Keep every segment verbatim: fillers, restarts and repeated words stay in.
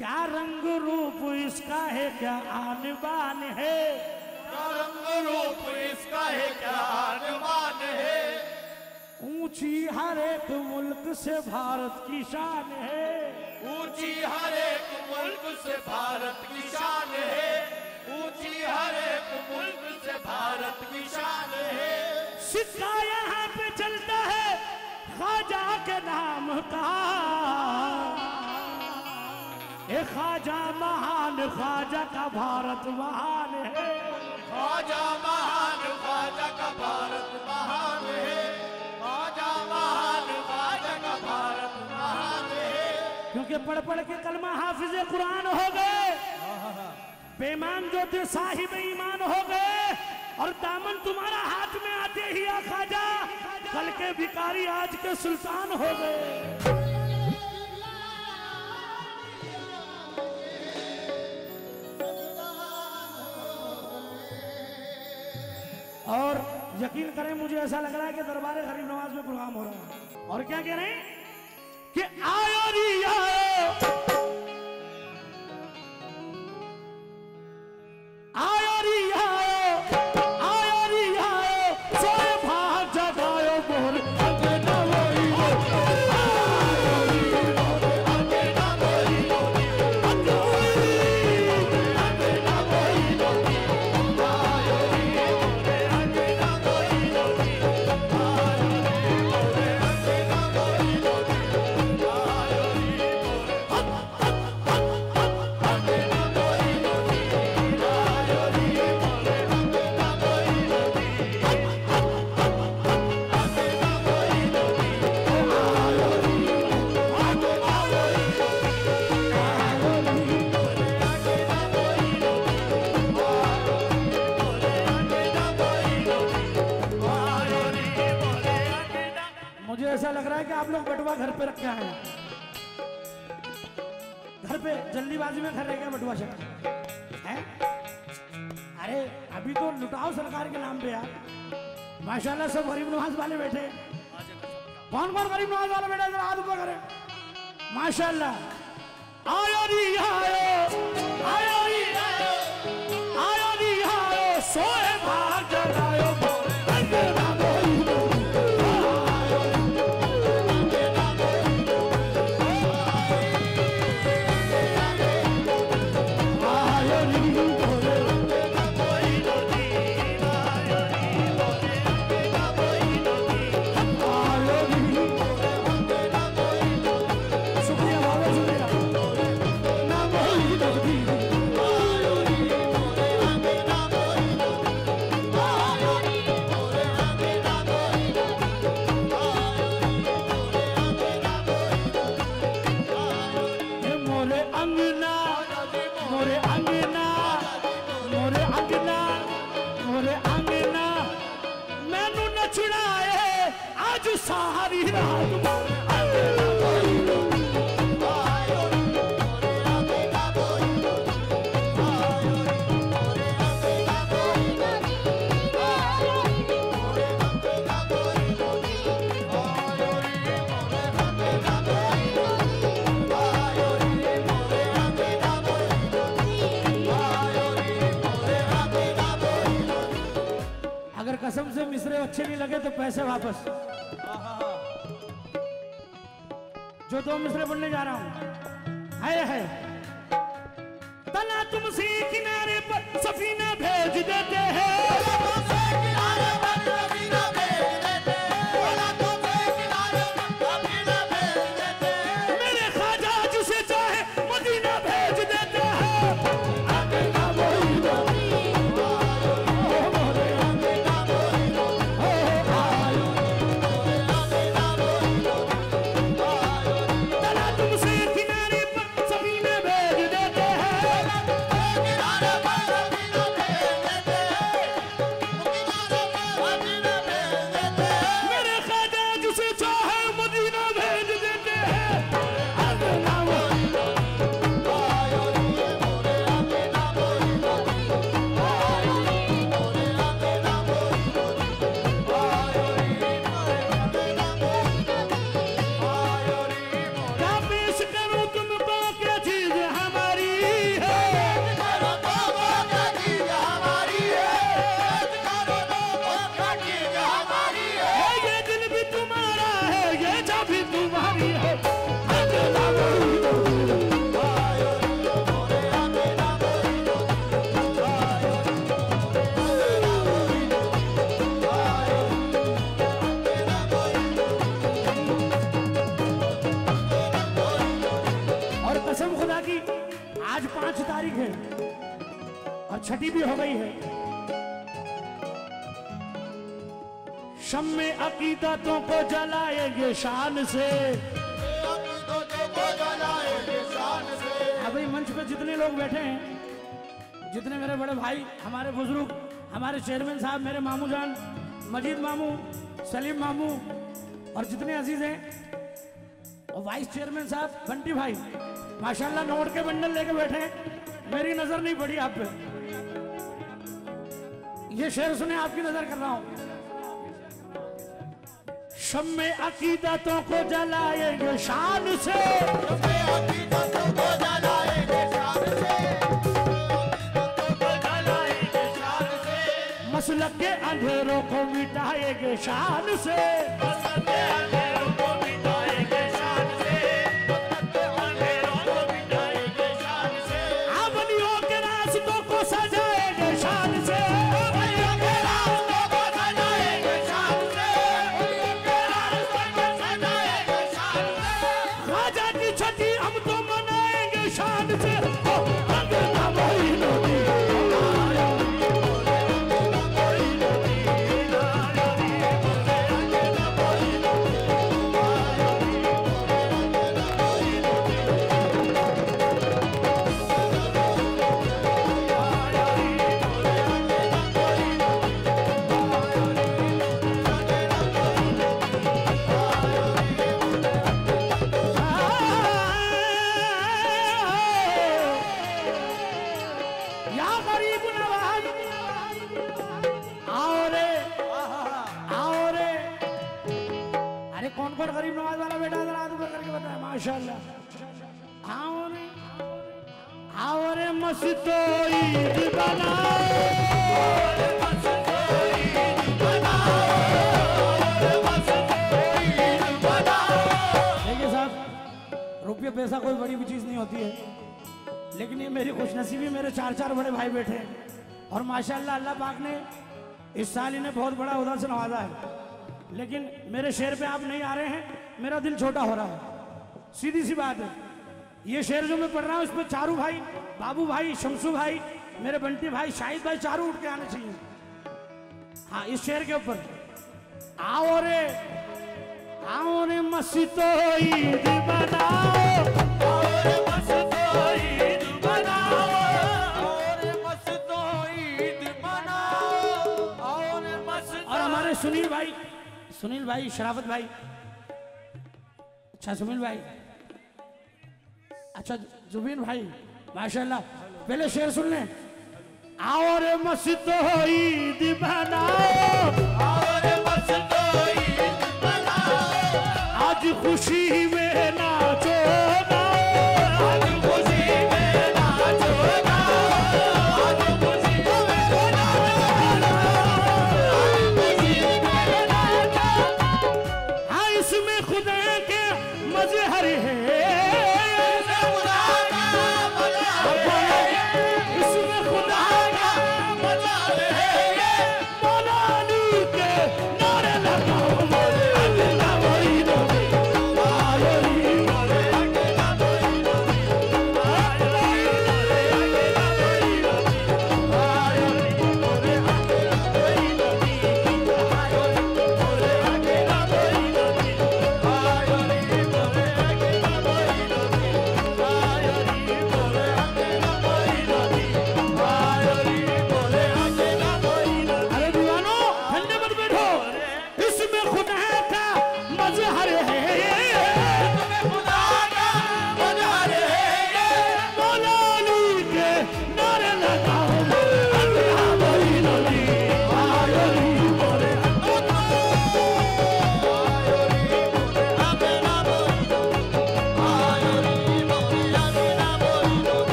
क्या रंग रूप इसका है, क्या आन बान है, क्या रंग रूप इसका है, क्या आन बान है। ऊंची हर एक मुल्क से भारत की शान है, ऊंची हर एक मुल्क से भारत की शान है, ऊंची हर एक मुल्क से भारत की शान है। सिक्का यहाँ पे चलता है ख्वाजा के नाम का, ए ख्वाजा महान, ख्वाजा का भारत महान है, ख्वाजा महान, ख्वाजा का भारत महान है, ख्वाजा महान, ख्वाजा का भारत महान है। क्योंकि पढ़ पढ़ के कलमा हाफिज कुरान हो गए, बेईमान जो थे साहिब ईमान हो गए, और दामन तुम्हारा हाथ में आते ही आ ख्वाजा कल के भिखारी आज के सुल्तान हो गए। और यकीन करें मुझे ऐसा लग रहा है कि दरबार गरीब नवाज में प्रोग्राम हो रहा है। और क्या कह रहे हैं कि आयो री आयो, आयो री आयो, आयो री आयो, सोए भाग जगायो बोल अंगना वही हो, आयो री बोल अंगना वही हो, अंगना वही हो, अंगना वही हो, आयो री बोल अंगना वही हो, आयो री बोल अंगना वही हो, आयो री बोल मुझे ऐसा लग रहा है कि आप लोग बटुआ घर पे रखे आए हैं, घर पे जल्दीबाजी में घर रह गया बटुआ शक्ल है। अरे अभी तो लुटाओ सरकार के नाम पे यार, माशाल्लाह सब गरीब नवाज वाले बैठे। कौन कौन गरीब नवाज वाले बैठे जरा हाथ ऊपर करें, माशाल्लाह। आयो री आयो, आयो री आयो, आयो री आयो, सोए भाग जगायो बोले अंगना वही हो, सारी रात अगर कसम से मिसरे अच्छे नहीं लगे तो पैसे वापस। जो दो मिसरे बोलने जा रहा हूं है है तला तुमसे किनारे पर सफीना भेज देते हैं, मेरे ख्वाजा जिसे चाहे मदीना भेज देते हैं। अंगना वही हो, छठी भी हो गई है। शम्मे अकीदतों को जलाएंगे शान से। अभी मंच पे जितने लोग बैठे हैं, जितने मेरे बड़े भाई, हमारे बुजुर्ग, हमारे चेयरमैन साहब, मेरे मामू जान, मजीद मामू, सलीम मामू और जितने अजीज हैं, और वाइस चेयरमैन साहब बंटी भाई, माशाल्लाह नोट के बंडल लेके बैठे हैं। मेरी नजर नहीं पड़ी आप पे, ये शेर सुने, आपकी नजर कर रहा हूं। शम्मे अकीदतों को जलाएंगे शान से, शम्मे अकीदतों को जलाएंगे शान से, जलाएंगे शान से, मसलक के अंधेरों को मिटाएंगे शान से, मसलक के अंधेरों को मिटाएंगे शान से, मसलक के अंधेरों को मिटाएंगे शान से, अमलियों के रास्तों को सजाएंगे शान से, अमलियों के रास्तों को सजाएंगे शान से, राजा की छठी हम तो मनाएंगे शान से। गरीब नवाज वाला बेटा जरा हाथ ऊपर करके बताए माशाल्लाह। आओ रे आओ रे मस्तो ईद बनाओ, मस्तो ईद बनाओ, मस्तो ईद बनाओ। देखिए साहब, रुपये पैसा कोई बड़ी भी चीज नहीं होती है, लेकिन ये मेरी खुशनसीबी, मेरे चार चार बड़े भाई बैठे हैं और माशाल्लाह अल्लाह पाक ने इस साल इन्हें बहुत बड़ा उधर से नवाजा है। लेकिन मेरे शेर पे आप नहीं आ रहे हैं, मेरा दिल छोटा हो रहा है, सीधी सी बात है। ये शेर जो मैं पढ़ रहा हूँ, इसमें चारू भाई, बाबू भाई, शमसू भाई, मेरे बंटी भाई, शाहिद भाई, चारू उठ के आने चाहिए। हाँ, इस शेर के ऊपर आओ रे आओ रे मस्तो ईद बनाओ, आओ रे मस्तो ईद बनाओ, आओ रे मस्तो ईद बनाओ, आओ रे मस्तो। और हमारे सुनील भाई, सुनील भाई, शराफत भाई, अच्छा सुनील भाई, अच्छा जुबीन भाई, माशाल्लाह। पहले शेर सुन लें। आओ रे मस्तो ईद बनाओ, आओ रे मस्तो ईद बनाओ, आज खुशी में नाचो ना, आज खुशी में नाचो ना, आज खुशी में नाचो, हाँ इसमें खुदा के मजहर है, इसमें खुदा का मजहर है, मौलानी के नारे लगाओ, अल्लाह वही नबी, आए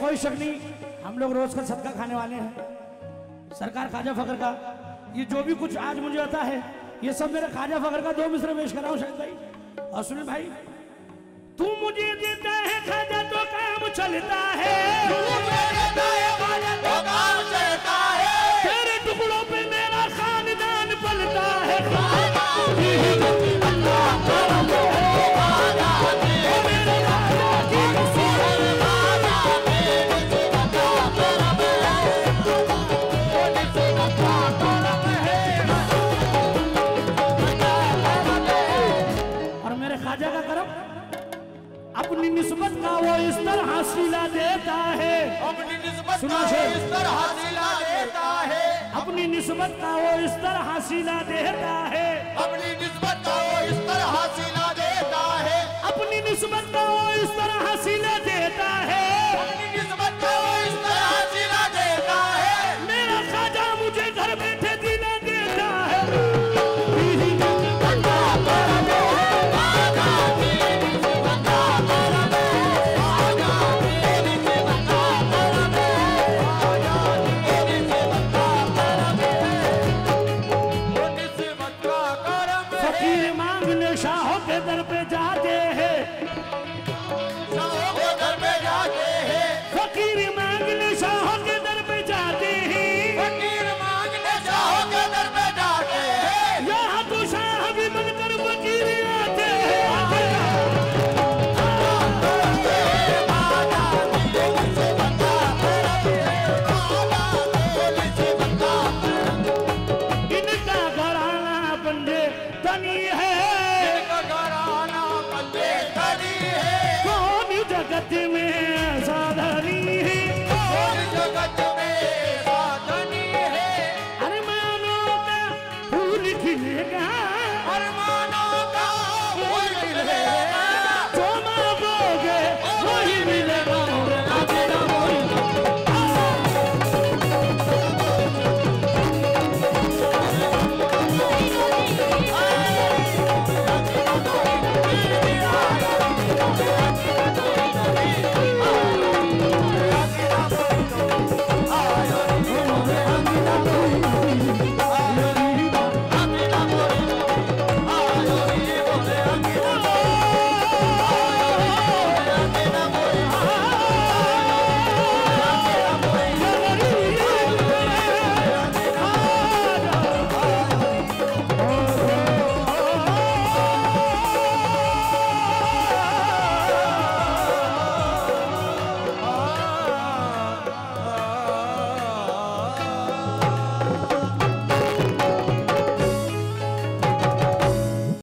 कोई शक नहीं, हम लोग रोज का सदका खाने वाले हैं। सरकार ख्वाजा फकर का ये जो भी कुछ आज मुझे आता है, ये सब मेरे ख्वाजा फकर का दो मिसरे पेश कराऊं शायद भाई। और सुनिए भाई, तू मुझे देता है ख्वाजा तो काम चलता है, तू मुझे देता है ख्वाजा तो काम चलता है, तेरे टुकड़ों पे मेरा खानदान पलता है। अपनी निस्बत का वो इस तरह हासिला देता है, अपनी निस्बत सुना का शेर। वो इस तरह हासिला देता है, अपनी निस्बत का वो इस तरह हासिला देता है, अपनी निस्बत